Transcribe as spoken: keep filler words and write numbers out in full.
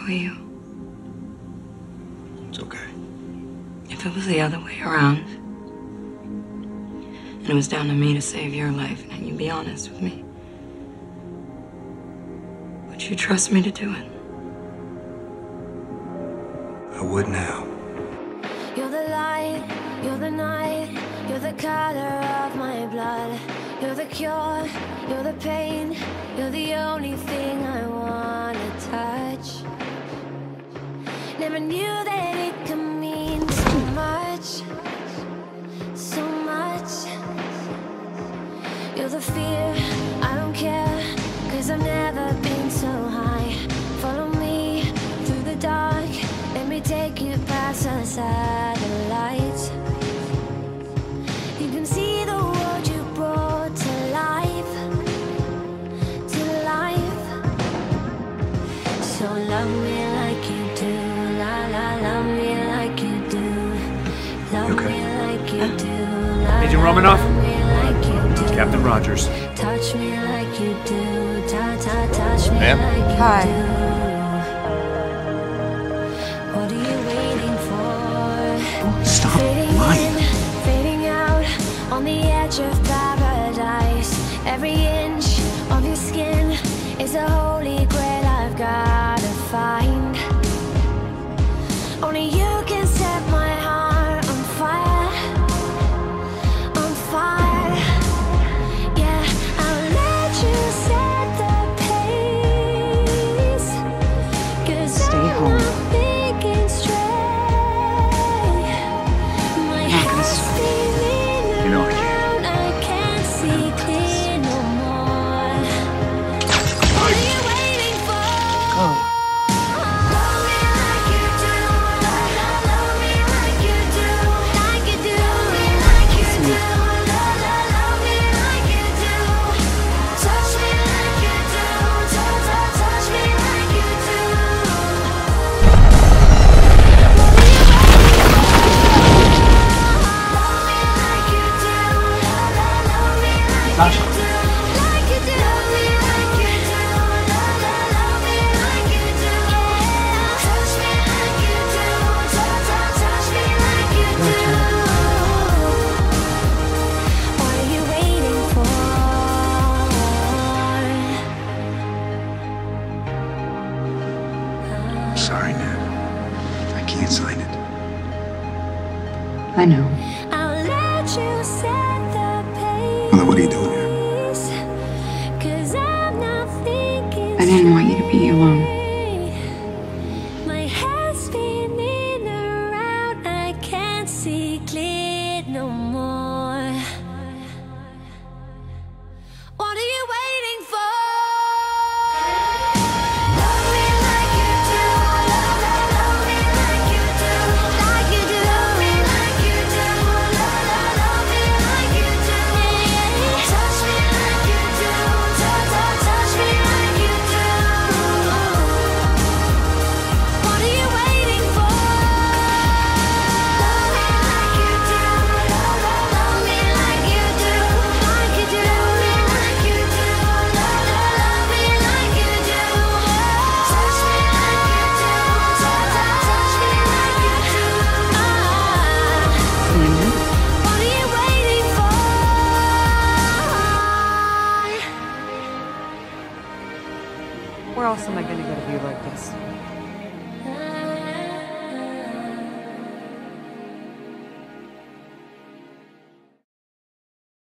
Who are you? It's okay. If it was the other way around, and it was down to me to save your life, and you'd be honest with me, would you trust me to do it? I would now. You're the light, you're the night, you're the color of my blood. You're the cure, you're the pain, you're the only thing I wanna touch. Never knew that it could mean so much, so much. You're the fear, I don't care, cause I've never been so high. Follow me through the dark, let me take you past the satellites. You can see the world you brought to life, to life. So love me like you do, la la, love me like you do. Love You okay? me like you do, la, Agent la, Romanoff? love me like you do. Captain Rogers. Touch me like you do, ta ta touch me Ma'am? like you Hi. do. What are you waiting for? Stop Fading lying. in, fading out, on the edge of paradise. Every inch of your skin is a holy grail I've gotta find. Only you can set my heart on fire, on fire. Yeah, I'll let you set the pace, 'cause Stay I'm home. not thinking straight. My Not gonna head's stop. spinning You know I can't. around, I can't see clear no more. What are you waiting for? Go. Love me like you do, la la, love me like you do, like you do, like you do, la la, love me like you do. Touch me like you do, touch, touch, touch me like you do. What are you waiting for? Love me like you do, la la, love me like you do, like you do, love me like you do, la la, love me like you do. Touch me like you do, touch, touch, touch me like you do. What are you waiting for? Sorry, Ned. I can't sign it. I know. I'll let you set the pace. Well, then what are you doing here? 'Cause I'm not thinking I didn't want you to be alone. straight. My head's spinning around, I can't see clear no more. What are you waiting for? Love me like you do, love, love, love me like you do, like you do, love me like you do, love, love, love me like you do. Touch me like you do, touch, touch, touch me like you do. What are you waiting for? Love me like you do, love, love, love me like you do, like you do, like you do, love, love, love me like you do. Touch me like you do, touch, touch, touch me like you do. Linda? What are you waiting for? Where else am I gonna get a view like this?